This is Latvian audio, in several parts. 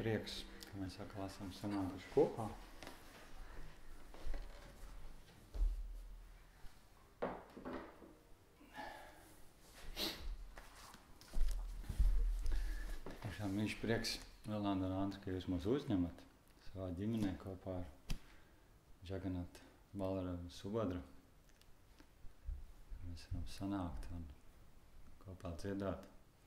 prieks, ka mēs atkal esam sanākuši kopā. Tiešām viņš prieks, Rolanda un Andri, ka jūs mūs uzņemat savā ģimenē kopā ar Džaganatu Balaravu Subadru. Mēs varam sanākt un kopā dziedāt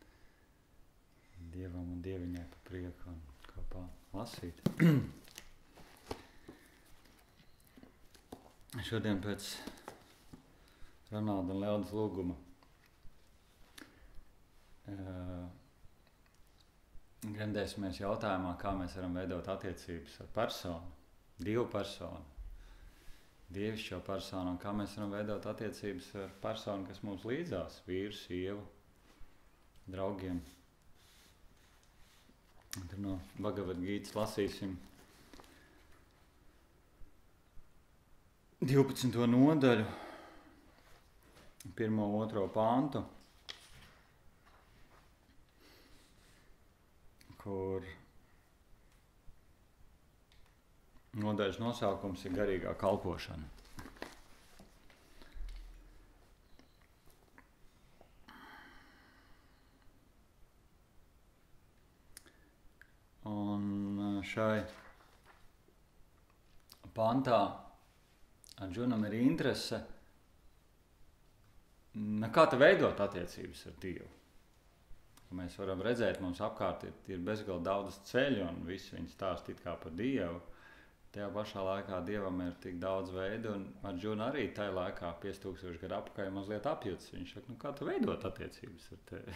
Dievam un Dieviņai pa prieku un kopā lasīt. Šodien pēc Ronalda un Leonas lūguma gremdēsimies jautājumā, kā mēs varam veidot attiecības ar personu, divu personu, dievišķo personu, un kā mēs varam veidot attiecības ar personu, kas mums līdzās, vīru, sievu, draugiem. Un tur no Bhagavad Gītas lasīsim 12. nodaļu, 1. un 2. pāntu, kur nodaļas nosaukums ir garīgā kalpošana. Un šai pantā Arjunam ir interese, kā te veidot attiecības ar Dievu. Mēs varam redzēt, mums apkārt ir bezgalīgi daudz ceļu un visi viņi stāst it kā par Dievu. Tajā pašā laikā Dievam ir tik daudz veidu, un Arjuna arī tajā laikā 5000 gadu apakaļ mazliet apjuts. Viņš saka, kā te veidot attiecības ar tevi?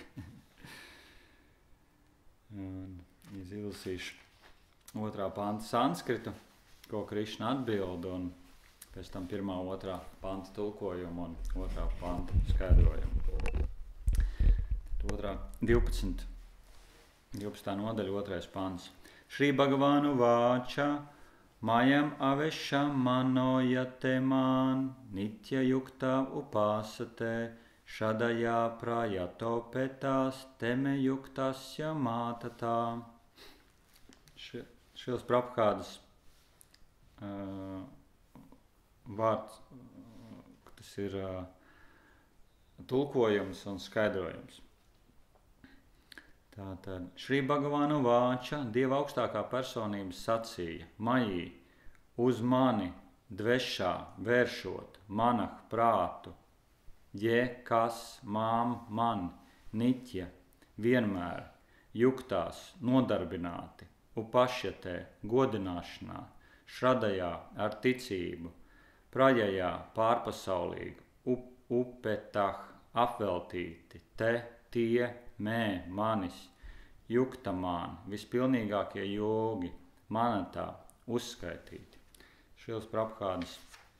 Izlasīšu 2. panta sanskritu, ko Krišna atbild, un pēc tam 1. un 2. panta tulkojumu un 2. panta skaidrojumu. 12. nodaļa, 2. pants. Šrī Bhagavānu vāča Mayam avešā manojate man nitya yuktā upāsate šadajā prajato petās teme yuktasya mātatā. Šils Prabhukādas vārds, tas ir tulkojums un skaidrojums. Tātad, Šrī Bhagavānu vāča, Dieva augstākā personība sacīja, Majī, uz mani dvešā vēršot manah prātu, je, kas, mām, man, niķja, vienmēr, juktās, nodarbināti, upašjatē, godināšanā, šradajā ar ticību, prajajā pārpasaulīgi, upetah, apveltīti, te, tie, mē, manis, juktamān, vispilnīgākie jogi, manatā, uzskaitīti. Šils Prabhukādas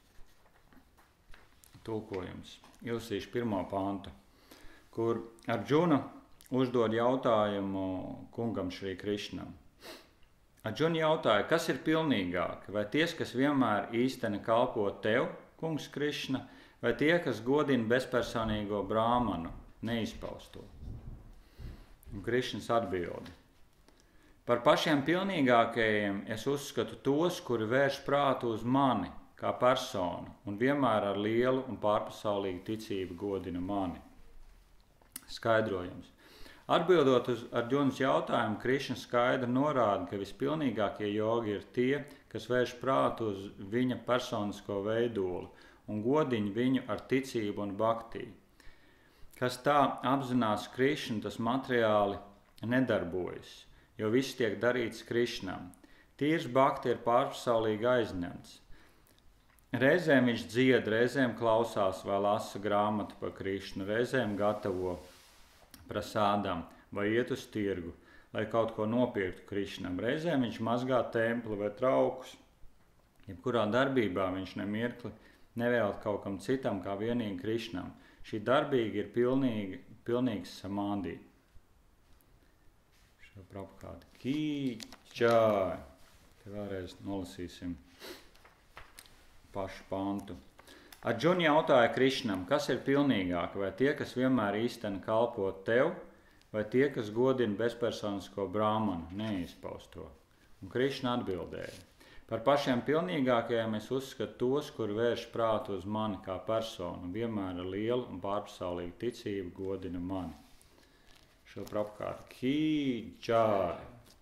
tulkojums. Ilasīšu 1. pantu, kur Arjuna uzdod jautājumu kungam Šrī Krišnam. Arjuna jautāja, kas ir pilnīgāk, vai tie, kas vienmēr īsteni kalpo tev, kungs Krišna, vai tie, kas godina bezpersonīgo brāmanu, neizpausto? Un Krišns atbildi. Par pašiem pilnīgākajiem es uzskatu tos, kuri vērš prātu uz mani, kā personu, un vienmēr ar lielu un pārpasaulīgu ticību godina mani. Skaidrojums. Atbildot uz Arjunas jautājumu, Krišns skaidri norāda, ka vispilnīgākie jogi ir tie, kas vērš prātu uz viņa personisko veidolu un godina viņu ar ticību un bhaktī. Kas tā apzinās Krišnu, tas materiāli nedarbojas, jo viss tiek darīts Krišnam. Tīrs bhakti ir pārpasaulīgi aizņemts. Reizēm viņš dzied, reizēm klausās vai lasa grāmatu par Krišnu, reizēm gatavo prasādām vai iet uz tirgu, lai kaut ko nopirktu Krišnam. Reizēm viņš mazgā templi vai traukus. Jebkurā darbībā viņš nemirkli nevēl kaut kam citam kā vienīgi Krišnam. Šī darbība ir pilnīgs samādī. Šo Prabhukādu kīčāj. Te vēlreiz nolasīsim pašu pantu. Arjuna jautāja Krišnam, kas ir pilnīgāk, vai tie, kas vienmēr īsteni kalpo tev, vai tie, kas godina bezpersonisko brāmanu, neizpaust to? Un Krišna atbildēja: par pašiem pilnīgākajiem es uzskatu tos, kur vērš prātu uz mani kā personu, vienmēr ar lielu un pārpasaulīgu ticību godina mani. Šo apkārt. Ki Jai.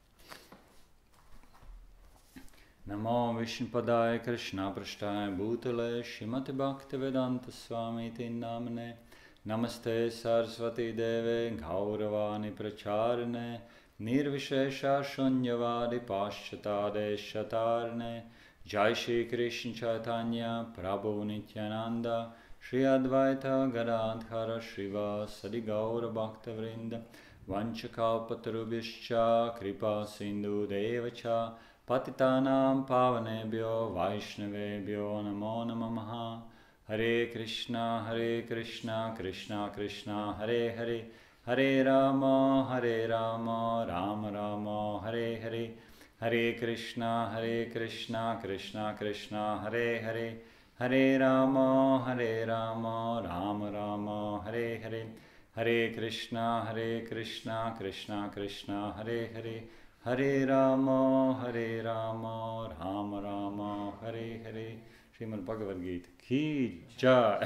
Namo Višnupadāya Krišna Prashtāya Bhūtale Šimati Bhakti Vedanta Swamiti Namane Namaste Sarasvati Deve Gauravani Pracharine Nirvishesha Shunyavadi Paschatade Shatarne Jai Shri Krishna Chaitanya Prabhu Nityananda Shri Advaita Gadadhara Shiva Sadi Gaura Bhakta Vrinda Vanchakalpatarubhischa Kripa Sindhu Devacha Patitanam Pavanebhyo Vaishnavebhyo Namo Namaha Hare Krishna Krishna Krishna Hare Hare Hare Rama Rama Rama Hare Hare Hare Krishna Krishna Krishna Hare Hare Hare Rama Rama Rama Hare Hare Hare Krishna Krishna Krishna Hare Hare Hare Rama Rama Rama Hare Hare. Šīmad Bhagavad Gīta. Ki Jai.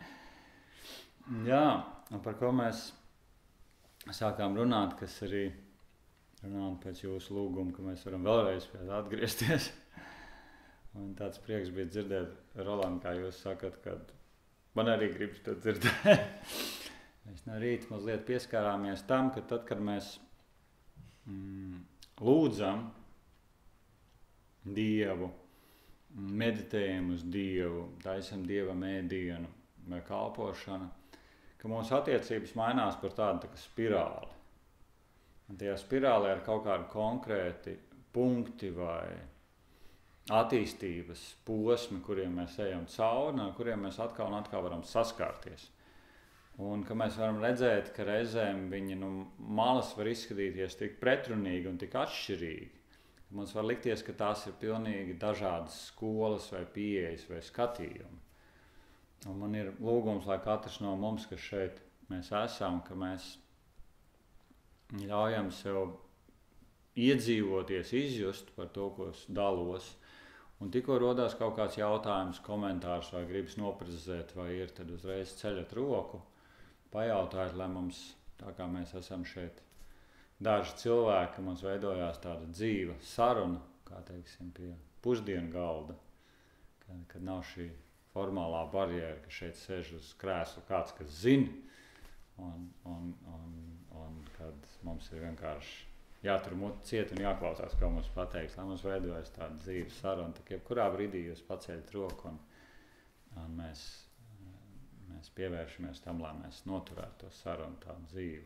Jā, un par ko mēs sākām runāt, kas arī runāt pēc jūsu lūguma, ka mēs varam vēlreiz pie tā atgriezties. Un tāds prieks bija dzirdēt, Roland, kā jūs sakat, kad man arī gribas to dzirdēt. Mēs no rīta mazliet pieskārāmies tam, ka tad, kad mēs lūdzam Dievu, meditējam uz Dievu, taisam Dievam ēdienu vai kalpošanu, ka mūsu attiecības mainās par tādu tā kā spirāli. Un tajā spirālē ir kaut kādi konkrēti punkti vai attīstības posmi, kuriem mēs ejam cauri, ar kuriem mēs atkal un atkal varam saskārties. Un ka mēs varam redzēt, ka reizēm viņi malas var izskatīties tik pretrunīgi un tik atšķirīgi. Mums var likties, ka tās ir pilnīgi dažādas skolas vai pieejas vai skatījumi. Un man ir lūgums, lai katrs no mums, kas šeit mēs esam, ka mēs ļaujam sev iedzīvoties, izjust par to, ko es dalos. Un tikko rodās kaut kāds jautājums, komentārs vai gribas noprecizēt, vai ir, tad uzreiz ceļat roku, pajautājiet, lai mums, tā kā mēs esam šeit, daži cilvēki, mums veidojās tāda dzīva saruna, kā teiksim, pie pusdienu galda, kad nav šī formālā barjēra, ka šeit sēž uz krēsla kāds, kas zina, un kad mums ir vienkārši jātur muti ciet un jāklausās, ko mums pateiks, lai mums veidojas tāda dzīva saruna. Tā jebkurā brīdī jūs paceļat roku un mēs pievēršamies tam, lai mēs noturētu to sarunu tādu dzīvu.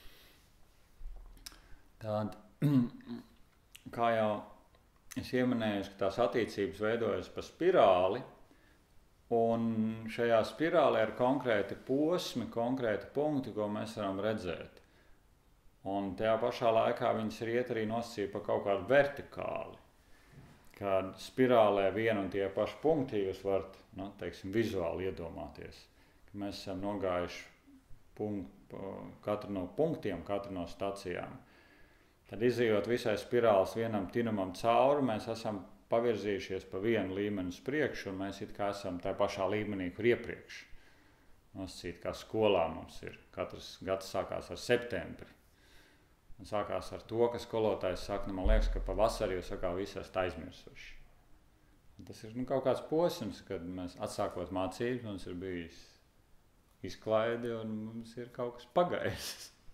Tād, kā jau es ieminēju, ka tās attiecības veidojas pa spirāli, un šajā spirālē ir konkrēti posmi, konkrēti punkti, ko mēs varam redzēt. Un tajā pašā laikā viņas ir iet arī nosacīt pa kaut kādu vertikāli, kad spirālē vien un tie paši punkti jūs varat, teiksim, vizuāli iedomāties, ka mēs esam nogājuši katru no punktiem, katru no stacijām. Tad izejot visai spirāles vienam tinumam cauri, mēs esam pavirzījušies pa vienu līmeni uz priekšu, un mēs it kā esam tajā pašā līmenī, kur iepriekš. Nosacīt, kā skolā mums ir. Katrs gads sākās ar septembri. Un sākās ar to, ka skolotājs saka, man liekas, ka pavasarī jūs sakā visi esat aizmirsuši. Un tas ir kaut kāds posms, kad mēs atsākot mācības, mums ir bijis izklaide, un mums ir kaut kas pagājis.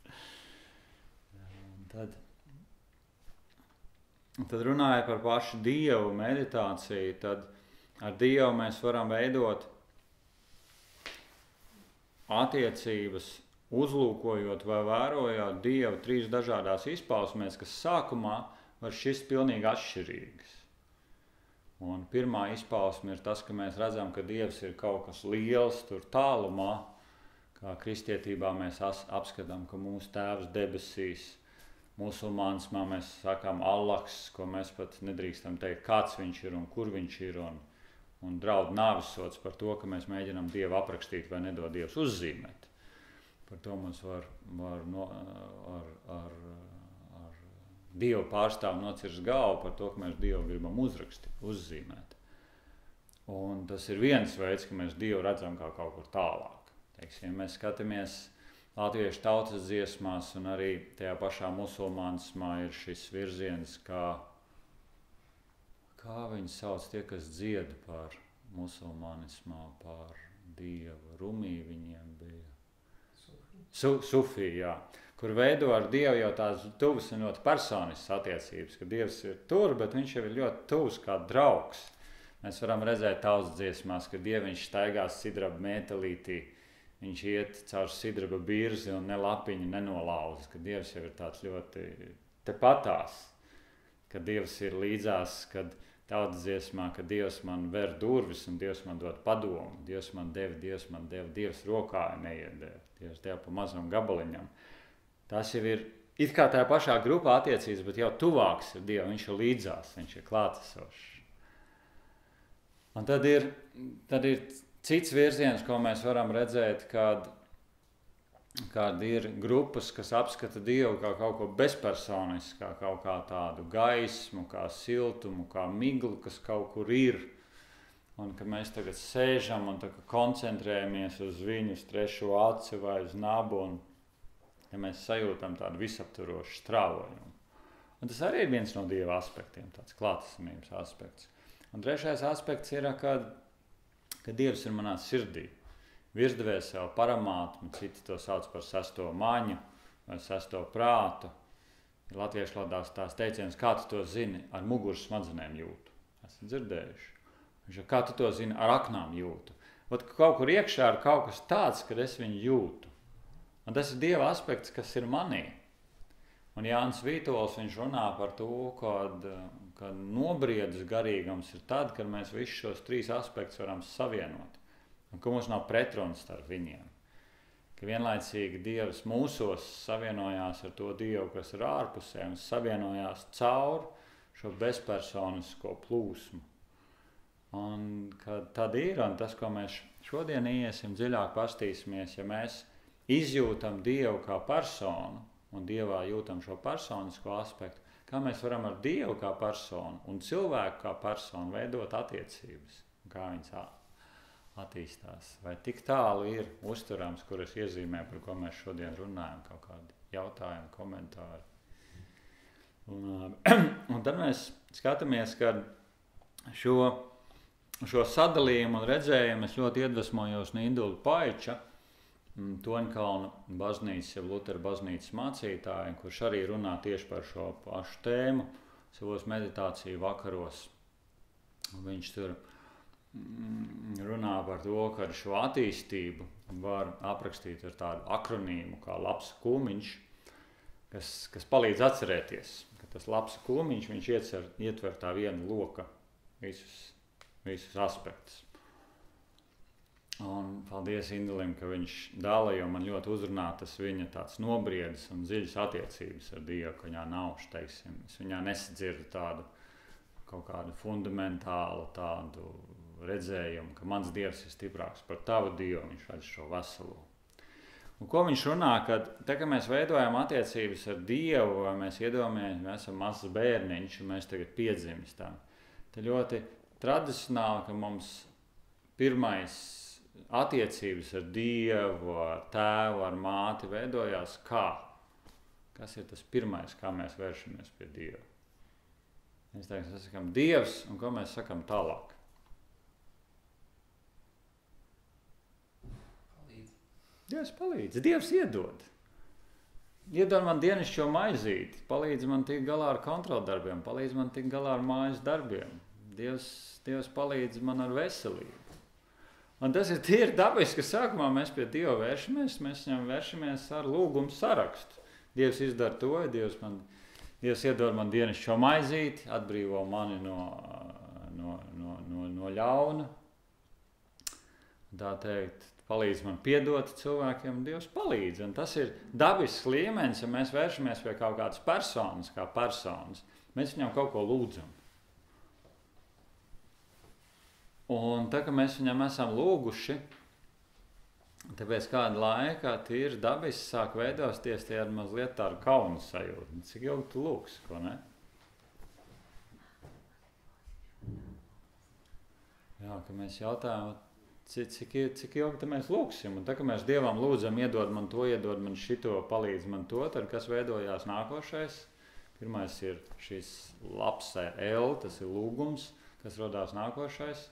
Tad runājot par pašu Dievu meditāciju, tad ar Dievu mēs varam veidot attiecības, uzlūkojot vai vērojot Dievu trīs dažādās izpausmēs, kas sākumā var šķist pilnīgi atšķirīgas. Un pirmā izpausme ir tas, ka mēs redzam, ka Dievs ir kaut kas liels tur tālumā, kā kristietībā mēs apskatām, ka mūsu Tēvs debesīs, musulmānismā mēs sakām Allahs, ko mēs pat nedrīkstam teikt, kāds viņš ir un kur viņš ir, un draud nāvissods par to, ka mēs mēģinām Dievu aprakstīt vai nedod Dievs uzzīmēt. Par to mums var ar Dievu pārstāvu nocirst galvu par to, ka mēs Dievu gribam uzrakstīt, uzzīmēt. Un tas ir viens veids, ka mēs Dievu redzam kā kaut kur tālāk. Teiksim, ja mēs skatāmies latviešu tautas dziesmās un arī tajā pašā musulmanismā ir šis virziens, kā viņi sauc tie, kas dzied par musulmanismā, par Dievu. Rumī viņiem bija. Sufī, jā. Kur veido ar Dievu jau tās tuvas un ļoti personiskas attiecības, ka Dievs ir tur, bet viņš jau ir ļoti tuvs kā draugs. Mēs varam redzēt tautas dziesmās, ka Dieviņš staigās sidraba mētelītī, viņš iet caur sidraba birzi un ne lapiņu nenolauza, ka Dievs jau ir tāds ļoti tepatās, ka Dievs ir līdzās, kad tautas dziesmā, ka Dievs man ver durvis un Dievs man dod padomu, Dievs man deva, Dievs rokā neiedēva, Dievs deva pa mazam gabaliņam. Tas jau ir it kā tajā pašā grupā attiecības, bet jau tuvāks ir Dievam, viņš ir līdzās, viņš ir klātesošs. Un tad ir cits virziens, ko mēs varam redzēt, kad ir grupas, kas apskata Dievu kā kaut ko bezpersonisku, kā kaut kā tādu gaismu, kā siltumu, kā miglu, kas kaut kur ir. Un ka mēs tagad sēžam un koncentrējamies uz viņu, uz trešo aci vai uz nabu, un ja mēs sajūtam tādu visaptvarošu strāvojumu. Un tas arī ir viens no Dieva aspektiem, tāds klātesamības aspekts. Un trešais aspekts ir, ka Dievs ir manā sirdī. Virsdvēsele, paramātma, citi to sauc par sesto maņu vai sesto prātu. Latviešu valodā tās teiciens, kā tu to zini, ar muguras smadzenēm jūtu. Esat dzirdējuši. Kā tu to zini, ar aknām jūtu. Ot, kaut kur iekšā ir kaut kas tāds, kad es viņu jūtu. Un tas ir Dieva aspekts, kas ir manī. Un Jānis Vītols, viņš runā par to, ka nobriedis garīgums ir tad, kad mēs visus šos trīs aspektus varam savienot. Un ka mums nav pretruns starp viņiem. Ka vienlaicīgi Dievs mūsos savienojās ar to Dievu, kas ir ārpusē, un savienojās caur šo bezpersonisko plūsmu. Un tad ir, un tas, ko mēs šodien iesim dziļāk pastīsimies, ja mēs izjūtam Dievu kā personu, un Dievā jūtam šo personisko aspektu, kā mēs varam ar Dievu kā personu un cilvēku kā personu veidot attiecības, kā viņas attīstās. Vai tik tālu ir uzturams, kuras iezīmē, par ko mēs šodien runājam, kaut kādi jautājumi, komentāri. Un tad mēs skatāmies, ka šo sadalījumu un redzējumu es ļoti iedvesmojos no Indula Paiča, Toņkalna baznīcas, ja Lutera baznīcas mācītāja, kurš arī runā tieši par šo pašu tēmu savos meditāciju vakaros. Un viņš tur runā par to, ka šo attīstību var aprakstīt ar tādu akronīmu kā labs kūmiņš, kas palīdz atcerēties, ka tas labs kūmiņš, viņš ietver tā viena loka visus aspektus. Un paldies Indulim, ka viņš dala, jo man ļoti uzrunā tas viņa tāds nobriedis un dziļas attiecības ar Dievu, ka viņā nav, teiksim, es viņā nesadzirdu tādu kaut kādu fundamentālu tādu redzējumu, ka mans Dievs ir stiprāks par tavu Dievu, viņš redz šo veselo. Un ko viņš runā, kad mēs veidojam attiecības ar Dievu, vai mēs iedomājamies, mēs esam mazs bērniņš un mēs tagad piedzimstam. Te ļoti tradicionāli, ka mums pirmais attiecības ar Dievu, ar tēvu, ar māti veidojās kā? Kas ir tas pirmais, kā mēs vēršamies pie Dieva? Mēs sakām Dievs, un ko mēs sakam tālāk? Dievs palīdz, Dievs iedod. Iedod man dienascho maizīti, palīdz man tikt galā ar kontroldarbiem, palīdz man tikt galā ar mājas darbiem. Dievs palīdz man ar veselību. Un tas ir tīri dabiski, ka sākumā mēs pie Dieva vēršamies, mēs viņam vēršamies ar lūgumu sarakstu. Dievs izdara to, Dievs iedod man dienascho maizīti, atbrīvo mani no ļauna. Tā teikt, palīdz man piedot cilvēkiem, un Dievs palīdz. Un tas ir dabisks līmenis, ja mēs vēršamies pie kaut kādas personas, kā personas. Mēs viņam kaut ko lūdzam. Un tā, ka mēs viņam esam lūguši, Tāpēc kāda laika tīri dabiski sāk veidosties tie ar mazliet tādu kaunu sajūtu. Cik ilgi tu lūksi, ko ne? Jā, ka mēs jautājam, cik ilgi mēs lūksim. Un tā, ka mēs Dievam lūdzam, iedod man to, iedod man šito, palīdz man to, tad kas veidojās nākošais? Pirmais ir šis lapsē L, tas ir lūgums, kas rodās nākošais.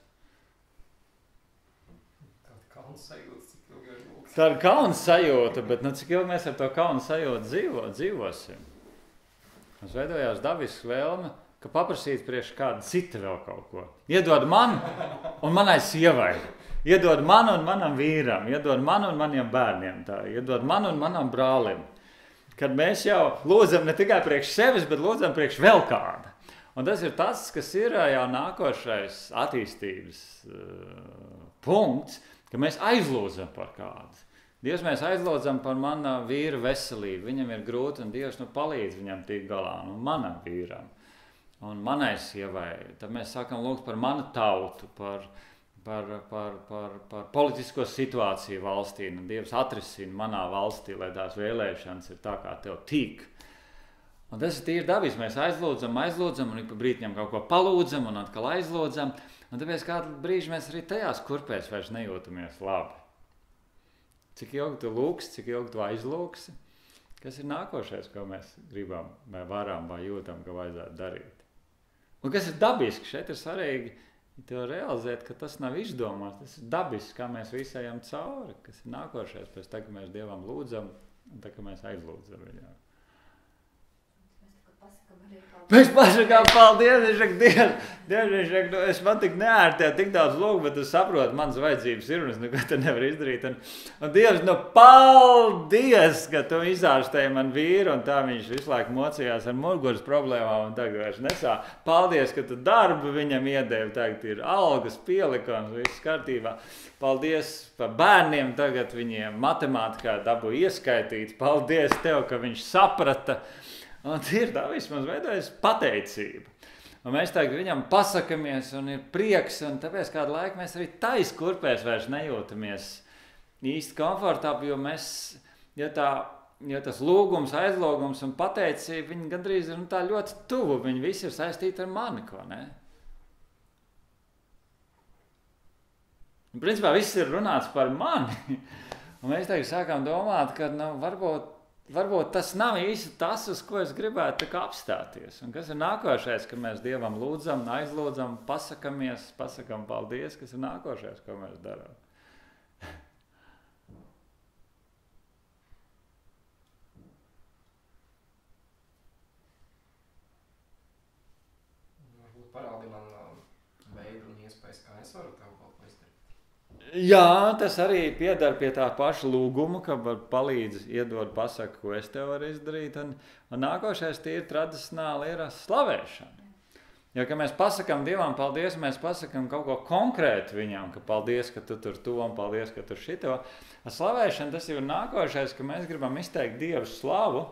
Tā ir kauna sajūta, bet cik ilgi mēs ar to kauna sajūtu dzīvosim? Mums veidojās dabisks vēlme, ka paprasīt priekš kādu citu vēl kaut ko. Iedod man un manai sievai. Iedod man un manam vīram. Iedod man un maniem bērniem. Tā. Iedod man un manam brālim. Kad mēs jau lūdzam ne tikai priekš sevis, bet lūdzam priekš vēl kāda. Un tas ir tas, kas ir jau nākošais attīstības punkts, ka mēs aizlūdzam par kādu. Dievs, mēs aizlūdzam par mana vīra veselību. Viņam ir grūti un Dievs palīdz viņam tikt galā. Un manam vīram un manai sievai. Tad mēs sākam lūgt par manu tautu, par politisko situāciju valstī. Un Dievs atrisina manā valstī, lai tās vēlēšanas ir tā, kā tev tīk. Un tas ir tīri dabiski. Mēs aizlūdzam un pa brītņam kaut ko palūdzam un atkal aizlūdzam. Un tāpēc kādu brīži mēs arī tajās kurpēs vairs nejūtamies labi. Cik ilgi tu lūksi, cik ilgi tu aizlūksi? Kas ir nākošais, ko mēs gribam, vai varam, vai jūtam, ka vajadzētu darīt? Un kas ir dabiski? Šeit ir svarīgi tev realizēt, ka tas nav izdomāts. Tas ir dabiski, kā mēs visi ejam cauri. Kas ir nākošais pēc tā, ka mēs Dievam lūdzam un tā, ka mēs aizlūdzam viņam. Mēs pasakām paldies, viņš saka, Dievs, es man tik neērtēju, tik daudz lūgu, bet tu saproti, manas vajadzības ir, un es neko te nevaru izdarīt. Un Dievs, paldies, ka tu izārstēji man vīru, un tā viņš visu laiku mocījās ar muguras problēmām, un tagad vairs nesā. Paldies, ka tu darbu viņam iedevi, tagad ir algas, pielikums, viss kārtībā. Paldies par bērniem, tagad viņiem matemātikā dabū ieskaitīt. Paldies tev, ka viņš saprata. Un ir tā viss, mums veidojas pateicība. Un mēs tagad viņam pasakamies un ir prieks, un tāpēc kādu laiku mēs arī tais kurpēs vairs nejūtamies īsti komfortabli, jo mēs, ja tas lūgums, aizlūgums un pateicība, viņi gandrīz ir tā ļoti tuvu, viņi visi ir saistīti ar mani, ko ne? Un, principā viss ir runāts par mani, un mēs tagad sākām domāt, ka varbūt tas nav īsti tas, uz ko es gribētu apstāties. Un kas ir nākošais, ka mēs Dievam lūdzam, aizlūdzam, pasakamies, pasakam paldies, kas ir nākošais, ko mēs darām. Varbūt parādi man veidu un iespējas, kā es varu tev kaut ko izdarīt. Jā, tas arī piedar pie tā paša lūguma, ka palīdz, iedod, pasaka, ko es tev varu izdarīt. Un nākošais tīri tradicionāli ir slavēšana. Jo, ka mēs pasakam Dievam paldies, mēs pasakam kaut ko konkrētu viņam, ka paldies, ka tu tur to un paldies, ka tu šito. Slavēšana tas jau ir nākošais, ka mēs gribam izteikt Dievu slavu.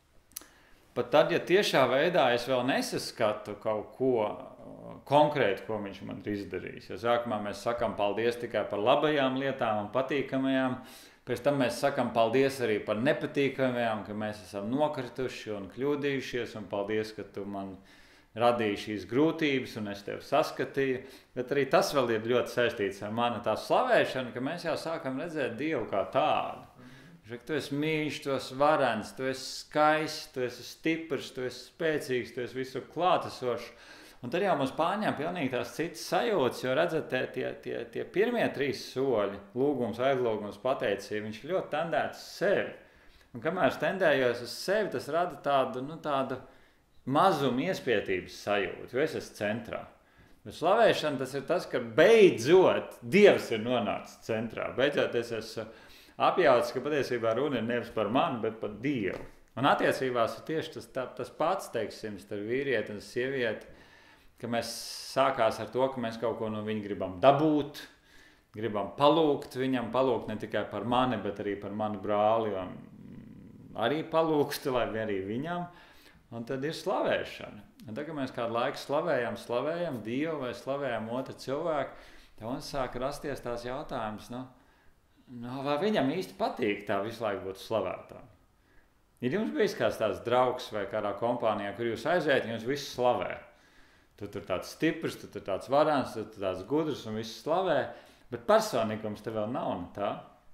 Pat tad, ja tiešā veidā es vēl nesaskatu kaut ko konkrēti, ko viņš man ir izdarījis. Jo sākumā mēs sakam paldies tikai par labajām lietām un patīkamajām, pēc tam mēs sakam paldies arī par nepatīkamajām, ka mēs esam nokrituši un kļūdījušies, un paldies, ka tu man radīji šīs grūtības un es tevi saskatīju, bet arī tas vēl ir ļoti saistīts ar mani tā slavēšanu, ka mēs jau sākam redzēt Dievu kā tādu. Tu esi mīļš, tu esi varens, tu esi skaists, tu esi stiprs, tu esi spēcīgs, tu esi visur klātesošs. Un tad jau mums pārņem pilnīgi tās citas sajūtas, jo redzat, tie pirmie 3 soļi, lūgums, aizlūgums, pateicība, viņš ļoti tendēts uz sevi. Un kamēr es tendējos uz sevi, tas rada tādu mazumu iespietības sajūtu, jo es esmu centrā. Bet slavēšana tas ir tas, ka beidzot Dievs ir nonācis centrā. Beidzot es esmu apjauts, ka patiesībā runa ir nevis par mani, bet par Dievu. Un attiecībās ir tieši tas pats, teiksim, starp vīrieti un sievieti, ka mēs sākās ar to, ka mēs kaut ko no viņa gribam dabūt, gribam palūgt viņam, palūgt ne tikai par mani, bet arī par manu brāli, un arī palūgst, lai arī viņam, un tad ir slavēšana. Un tad, kad mēs kādu laiku slavējam Dievu vai slavējam otru cilvēku, tad mums sāk rasties tās jautājums, vai viņam īsti patīk tā visu laiku būt slavētām? Ir jums bijis kāds tāds draugs vai kādā kompānijā, kur jūs aiziet, un jūs visi slavē? Tu tur tāds stiprs, tu tur tāds varants, tu tur tāds gudrs un visi slavē, bet personīgums tev vēl nav, ne tā?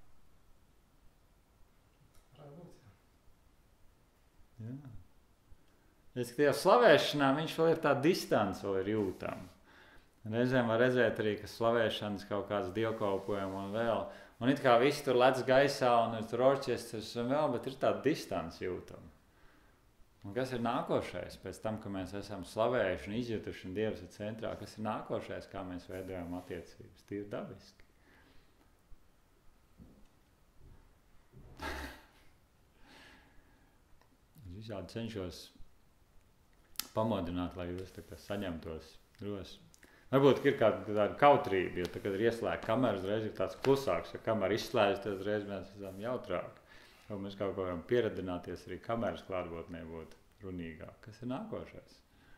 Jā. Es, ka tajā slavēšanā viņš vēl ir tā distance, vēl ir jūtama. Reizēm var redzēt arī, ka slavēšanas kaut kāds dievkalpojumi un vēl. Un it kā visi tur lec gaisā un ir tur orķestrs un vēl, bet ir tāda distance jūtama. Un kas ir nākošais? Pēc tam, ka mēs esam slavējuši un izjutuši un Dievs ir centrā, kas ir nākošais, kā mēs veidojam attiecības? Tīri dabiski. Es visādi cenšos pamodināt, lai jūs tā kā saņemtos drosmi. Varbūt ir kāda kautrība, jo tad, kad ir ieslēgta kamera, uzreiz ir tāds klusāks, ja kamera izslēdz, tad uzreiz mēs esam jautrāki. Vai mēs kaut ko varam pieredināties, arī kameras klātbūtnē būt runīgāk. Kas ir nākošais?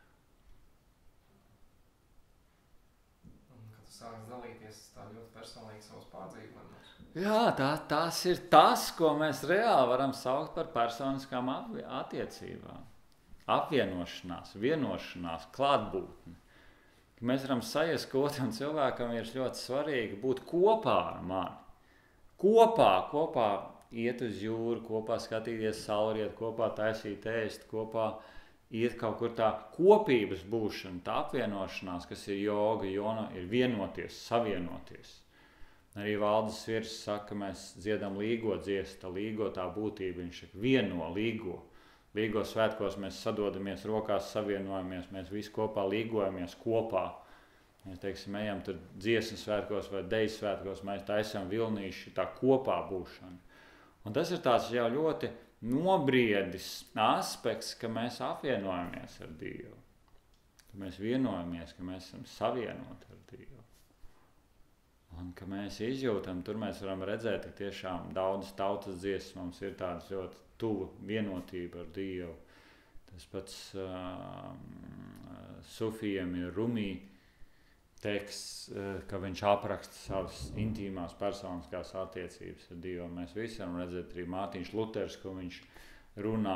Kad tu sāks dalīties tā ļoti personīgi savus pārdzīvojumus. Jā, tas ir tas, ko mēs reāli varam saukt par personiskām attiecībām. Apvienošanās, vienošanās, klātbūtni. Mēs varam sajust, ka otram cilvēkam ir ļoti svarīgi būt kopā ar mani. Kopā iet uz jūru, kopā skatīties saulriet, kopā taisīt ēst, kopā iet kaut kur tā kopības būšana, tā apvienošanās, kas ir joga, ir vienoties, savienoties. Arī Valdis Svirs saka, ka mēs dziedam līgo dziesmu, tā līgo tā būtība, viņš saka vieno līgo. Līgo svētkos mēs sadodamies rokās, savienojamies, mēs visi kopā līgojamies kopā. Mēs, teiksim, ejam tur dziesmu svētkos vai deju svētkos, mēs taisam vilnīši tā kopā būšana. Un tas ir tāds jau ļoti nobriedis aspekts, ka mēs apvienojamies ar Dievu. Ka mēs vienojamies, ka mēs esam savienoti ar Dievu. Un ka mēs izjūtam, tur mēs varam redzēt, ka tiešām daudzas tautas dziesmas mums ir tādas ļoti tuva vienotība ar Dievu. Tas pats Sufijam ir Rumī teksts, ka viņš apraksta savas intīmās personiskās attiecības ar Dievu. Mēs visi varam redzēt arī Mārtiņš Luters, ko viņš runā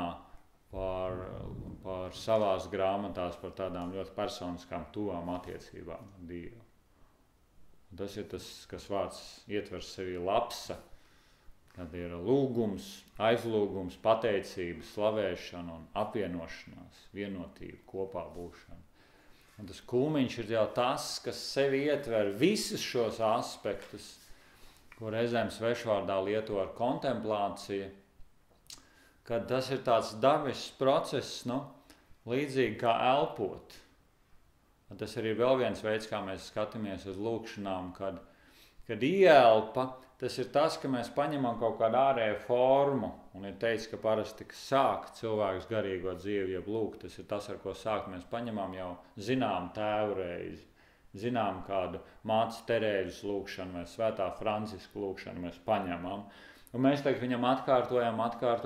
par savās grāmatās, par tādām ļoti personiskām tuvām attiecībām ar Dievu. Un tas ir tas, kas vārds ietver sevī lapsa, kad ir lūgums, aizlūgums, pateicība, slavēšana un apvienošanās, vienotība, kopā būšana. Un tas kulmiņš ir jau tas, kas sevi ietver visus šos aspektus, ko reizēm svešvārdā lieto ar kontemplāciju, kad tas ir tāds dabisks process, līdzīgi kā elpot. Un tas arī ir vēl viens veids, kā mēs skatāmies uz lūkšanām, kad ieelpa, tas ir tas, ka mēs paņemam kaut kādu ārēju formu, un ir teicis, ka parasti sāk cilvēks garīgo dzīvi, ja lūk, tas ir tas, ar ko sākt. Mēs paņemam jau zinām tēvu reizi, zinām kādu mātes Terēzes lūkšanu vai Svētā Franciska lūkšanu mēs paņemam. Un mēs viņam atkārtojam,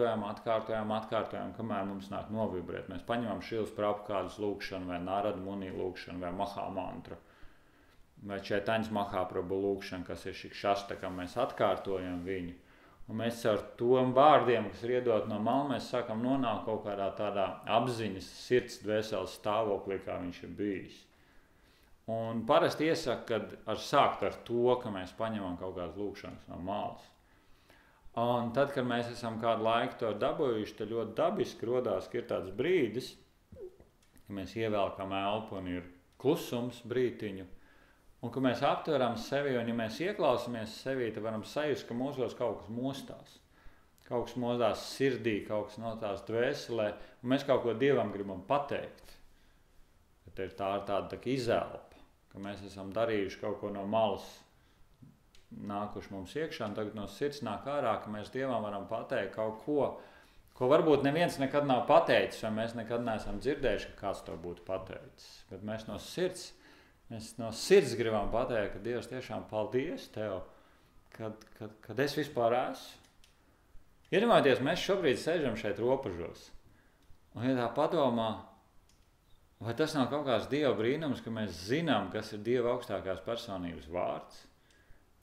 kamēr mums nāk novibrēt. Mēs paņemam Šilas Prabhukādas lūkšanu vai Narada Muni lūkšanu vai Mahamantru. Vai Čaitaņas Mahaprabhu lūkšana, kas ir Šikšastakam, mēs atkārtojam viņu. Un mēs ar tom vārdiem, kas ir iedot no malas, mēs sākam nonākt kaut kādā tādā apziņas, sirds, dvēseles stāvoklī, kā viņš ir bijis. Un parasti iesaka, kad sākt ar to, ka mēs paņemam kaut kādas lūkšanas no malas. Un tad, kad mēs esam kādu laiku to dabūjuši, tad ļoti dabiski rodās, ka ir tāds brīdis, ka mēs ievelkam elpu un ir klusums brītiņu. Un ka mēs aptveram sevi, un ja mēs ieklausamies sevī, tad varam sajust, ka mūsos kaut kas mostās. Kaut kas mostās sirdī, kaut kas notās dvēselē, un mēs kaut ko Dievam gribam pateikt. Ka ir tāda izelpa, ka mēs esam darījuši kaut ko no malas, nākuši mums iekšā, un tagad no sirds nāk ārā, ka mēs Dievam varam pateikt kaut ko, ko varbūt neviens nekad nav pateicis, vai mēs nekad neesam dzirdējuši, ka kāds to būtu pateicis. Bet mēs no sirds gribam pateikt, ka Dievs tiešām paldies Tev, kad es vispār esmu. Iedomājieties, mēs šobrīd sēžam šeit robežos, un ja tā padomā, vai tas nav kaut kāds Dieva brīnums, ka mēs zinām, kas ir Dieva augstākās personības vārds,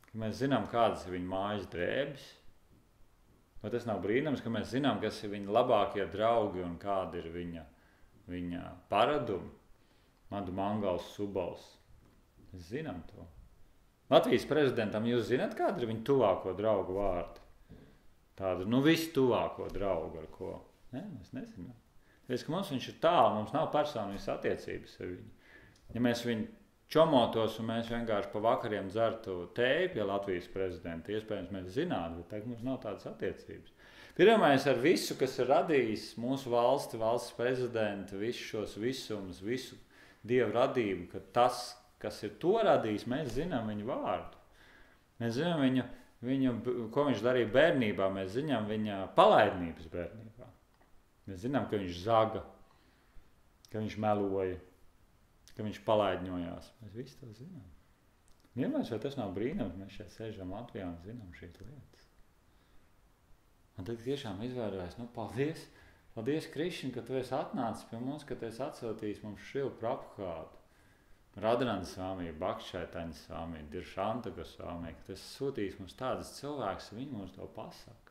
ka mēs zinām, kādas ir viņa mājas drēbes? Vai tas nav brīnums, ka mēs zinām, kas ir viņa labākie draugi un kāda ir viņa paradumi? Madu Mangals, Subals. Mēs zinām to. Latvijas prezidentam jūs zināt, kāda ir viņa tuvāko draugu vārdi? Tāda, visu tuvāko draugu ar ko? Nē, mēs nezinām. Tāpēc, ka mums viņš ir tālu, mums nav personīgas attiecības ar viņu. Ja mēs viņu čomotos un mēs vienkārši pa vakariem dzertu tēju pie Latvijas prezidenta, iespējams mēs zinātu, bet tagad mums nav tādas attiecības. Pirmais ar visu, kas ir radījis mūsu valsts prezidenta, visus šos visumus, visu Dievu radību, ka tas, kas ir to radījis, mēs zinām viņu vārdu. Mēs zinām viņu, ko viņš darīja bērnībā, mēs zinām viņa palaidnības bērnībā. Mēs zinām, ka viņš zaga, ka viņš meloja, ka viņš palaidņojās. Mēs visi to zinām. Vienmēr, vai tas nav brīnums, mēs šeit sēžam Latvijā un zinām šīs lietas. Un tad tiešām izvērojās, paldies, Krišņ, ka tu esi atnācis pie mums, ka tu esi atsūtījis mums Šrilu Prabhupādu, Radhananda Svami, Bhakti-Chaitanya Svami, Diršantaka Svami, ka tu esi sūtījis mums tādas cilvēkus, viņi mums to pasaka.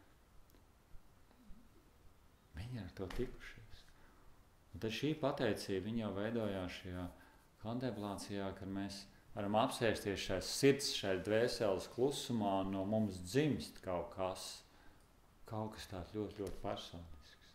Viņi ar to tikušies. Un tad šī pateicība, viņa jau veidojās šajā kontemplācijā, kad mēs varam apsēsties šai sirds, šai dvēseles klusumā, un no mums dzimst kaut kas tāds ļoti, ļoti personisks.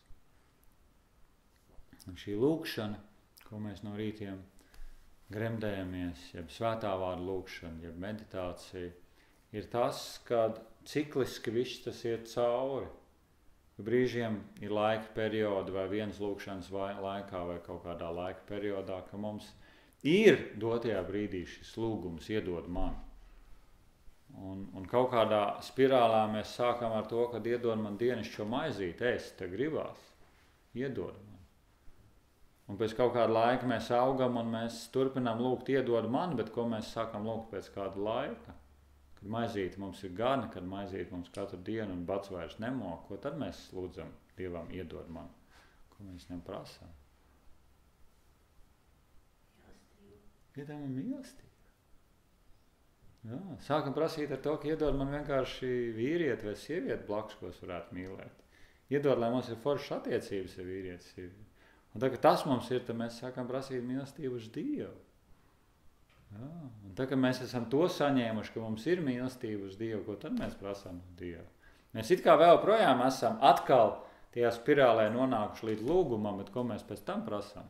Un šī lūkšana, ko mēs no rītiem gremdējamies, jeb svētā vārda lūkšana, jeb meditācija, ir tas, kad cikliski viss tas iet cauri. Brīžiem ir laika periodi vai vienas lūkšanas laikā vai kaut kādā laika periodā, ka mums ir dotajā brīdī šis lūgums iedod man. Un kaut kādā spirālā mēs sākam ar to, kad iedod man dienasčo maizīti, ēst te gribās, iedod man. Un pēc kaut kāda laika mēs augam un mēs turpinām lūgt iedod man, bet ko mēs sākam lūgt pēc kāda laika? Kad maizīti mums ir gana, kad maizīti mums katru dienu un bats vairs nemok, ko tad mēs lūdzam Dievam iedod man? Ko mēs viņam prasām? Iedod man mīlestību. Jā, sākam prasīt ar to, ka iedod man vienkārši vīrieti vai sievieti blakus, ko es varētu mīlēt. Iedod, lai mums ir foršas attiecības ar vīrieti, sievieti. Un tad, kad tas mums ir, tad mēs sākam prasīt mīlestību uz Dievu. Jā. Un tad, kad mēs esam to saņēmuši, ka mums ir mīlestība uz Dievu, ko tad mēs prasām uz Dievu? Mēs it kā vēl projām esam atkal tajā spirālē nonākuši līdz lūgumam, bet ko mēs pēc tam prasām?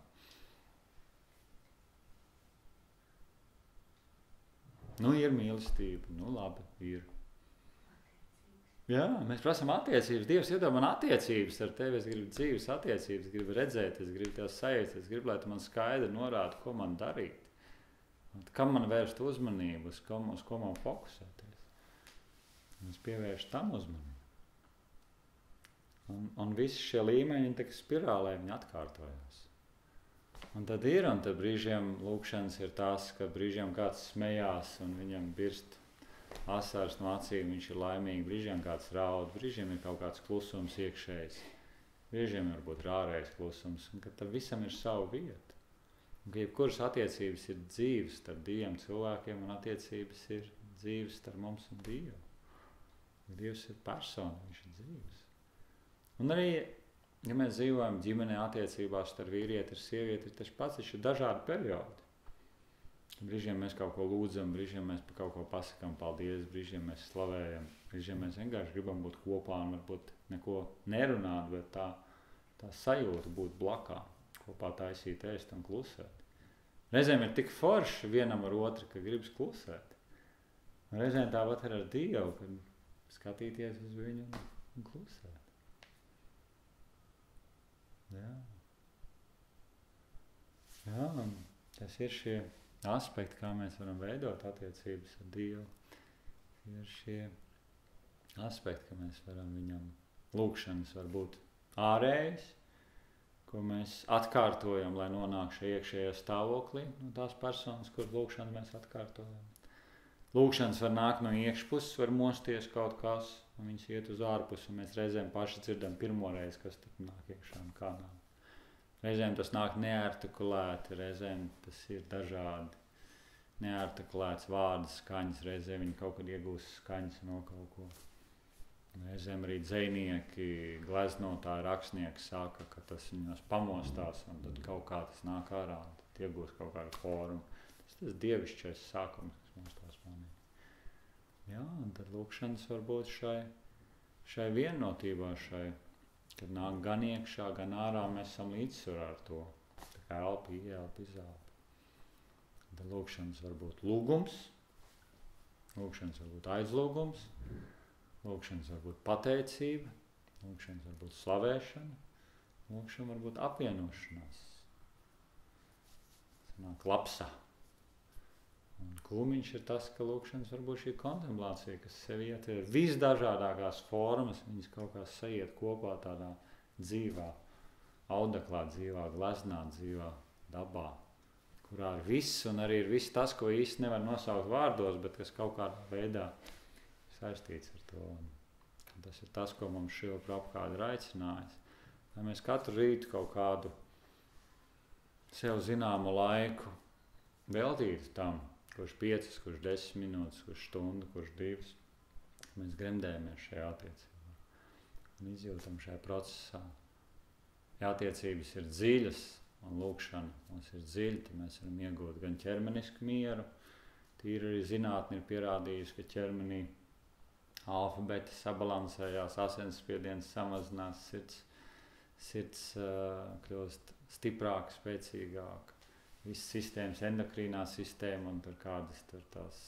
Ir mīlestība, labi, ir. Jā, mēs prasām attiecības. Dievs iedod man attiecības ar tevi, es gribu dzīves attiecības, es gribu redzēt, es gribu tev sajust, es gribu, lai tu man skaidri norādi, ko man darīt. Kam man vērst uzmanību, uz ko man fokusēties. Un es pievēršu tam uzmanību. Un visi šie līmeņi, tā kā spirālē, viņi atkārtojās. Un tad brīžiem lūkšanas ir tās, ka brīžiem kāds smējās un viņam birst asars no acīm, viņš ir laimīgi, brīžiem kāds raud, brīžiem ir kaut kāds klusums iekšējs, brīžiem varbūt ārējais klusums, un ka tam visam ir savu vietu. Un ka jebkuras attiecības ir dzīves starp diviem cilvēkiem, un attiecības ir dzīves starp mums un Dievu. Dievs ir persona, viņš ir dzīves. Un arī, ja mēs dzīvojam ģimenē attiecībās starp vīrieti ir sievieti, ir tas pats, ir dažādi periodi. Brīžiem mēs kaut ko lūdzam, brīžiem mēs par kaut ko pasakām paldies, brīžiem mēs slavējam, brīžiem mēs vienkārši gribam būt kopā un varbūt neko nerunāt, bet tā sajūta būt blakā, kopā taisīt ēst un klusēt. Reizēm ir tik forši vienam ar otru, ka gribas klusēt. Un reizēm tāpat ir ar Dievu, kad skatīties uz viņu un klusēt. Jā, un tas ir šie aspekti, kā mēs varam veidot attiecības ar Dievu, ir šie aspekti, ka mēs varam viņam lūkšanas var būt ārējas, ko mēs atkārtojam, lai nonāk šajā iekšējā stāvoklī no tās personas, kur lūkšanu mēs atkārtojam. Lūkšanas var nākt no iekšpuses, var mosties kaut kas, un viņas iet uz ārpusi, un mēs reizēm paši dzirdam pirmoreiz, kas tad nāk iekšā un kā nāk. Reizēm tas nāk neartikulēti, reizēm tas ir dažādi. neartikulēts vārdas skaņas, reizē viņi kaut kad iegūst skaņas no kaut ko. Reizēm arī dzejnieki, gleznotāji, rakstnieki saka, ka tas viņos pamostās un tad kaut kā tas nāk ārā, tad iegūst kaut kādu formu. Tas dievišķais sākums, kas mums tās manī. Jā, un tad lūkšanas var būt šai vienotībā, kad nāk gan iekšā, gan ārā, mēs esam līdzsvarā ar to. Tā kā elpa, ielpa, izelpa. Tad lūkšanas var būt lūgums, lūkšanas var būt aizlūgums, lūkšanas var būt pateicība, lūkšanas var būt slavēšana, lūkšana var būt apvienošanās. Sanāk lapsā. Un kūmiņš ir tas, ka lūkšanas var būt šī kontemplācija, kas sevi ietver visdažādākās formas, viņas kaut kā sajiet kopā tādā dzīvā, audeklā dzīvā, gleznā dzīvā, dabā, kurā ir viss un arī ir viss tas, ko īsti nevar nosaukt vārdos, bet kas kaut kādā veidā saistīts ar to. Un tas ir tas, ko mums Šrila Prabhupāda ir aicinājis. Lai mēs katru rītu kaut kādu sev zināmu laiku veltītu tam, kurš 5, kurš 10 minūtes, kurš stundu, kurš 2. Mēs gremdējamies šajā attiecībā un izjūtam šajā procesā. Ja attiecības ir dziļas un lūkšana mums ir dziļa, tad mēs varam iegūt gan ķermenisku mieru. Tīri arī zinātne ir pierādījusi, ka ķermenī alfa, beta sabalansējās, asinsspiediens samazinās, sirds kļūst stiprāka, spēcīgāka. Visas sistēmas, endokrīnā sistēma un tur kādas tur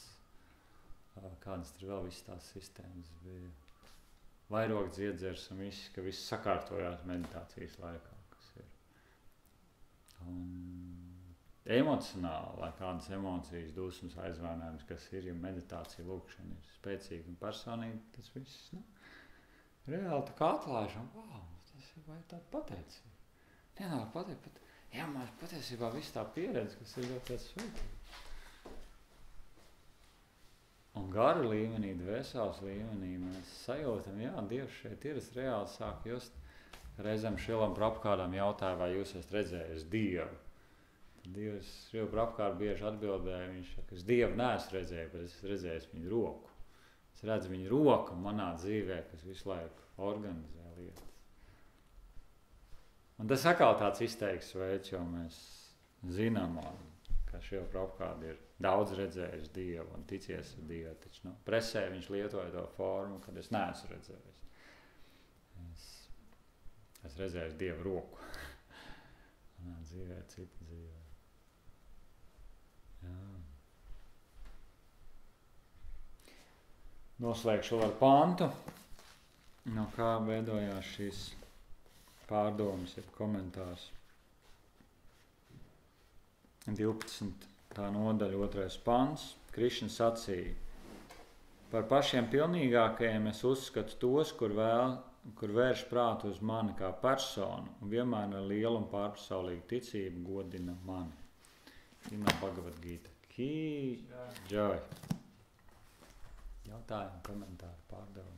vēl visas tās sistēmas bija. Vairāk dziedzers un viss, ka viss sakārtojās meditācijas laikā, kas ir. Un emocionāli, lai kādas emocijas, dusmas, aizvainojums, kas ir, ja meditācija, lūkšana ir spēcīga un personīga, tas viss, reāli tā kā atlaižam, tas ir vai tāda pateicība. Nenāk pateikt, jā, mēs patiesībā visu tā pieredze, kas ir ļoti svētīga. Un gara līmenī, dvēseles līmenī mēs sajūtam, jā, Dievs šeit ir, es reāli sāku just. Reizēm Šrilam Prabhupādam jautāja, vai jūs esat redzējis Dievu. Tad Dievs Šrila Prabhupāda bieži atbildēja, viņš saka, es Dievu neesmu redzējis, bet es esmu redzējis viņu roku. Es redzu viņu roku manā dzīvē, kas visu laiku organizē lietas. Un tas atkal tāds izteikts veids, jo mēs zinām, ka Šrila Prabhupāda ir daudz redzējis Dievu un ticies ar Dievu, taču presē viņš lietoja to formu, kad es neesmu redzējis. Es redzēju Dievu roku. Manā dzīvē, cita dzīvē. Jā. Noslēgšu ar pantu, no kā veidojās šīs pārdomas, jeb komentārs. 12. nodaļa, 2. pants. Krišna sacīja: par pašiem pilnīgākajiem es uzskatu tos, kur vērš prātu uz mani kā personu un vienmēr ar lielu un pārpasaulīgu ticību godina mani. Šīmā Bhagavad Gīta. Ki Džai. Jautājumi, komentāri, pārdomas.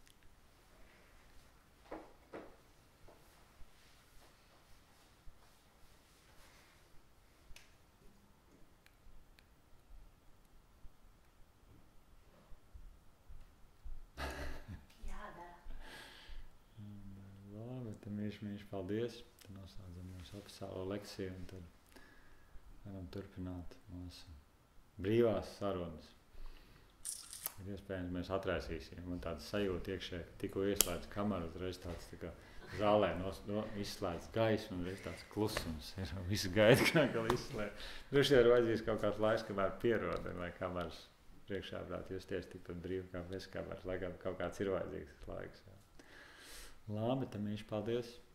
Mīļš, paldies. Tad noslēdzam mūsu oficiālo lekciju un tad varam turpināt mūsu brīvās sarunas. Ir iespējams, mēs atraisīsim. Man tāds sajūta iekšē, ka tikko ieslēdz kameru, uzreiz tāds tā kā zālē izslēdz gaismu un reiz tāds klusums. Ir visi gaida, ka izslēdz. Droši ir vajadzīgs kaut kāds laiks, kamēr pierod, lai kameras priekšā varētu justies tikpat brīvi kā bez kameras. Lai kaut kāds ir vajadzīgs laiks. Jā. Labi, tad mīļš, paldies.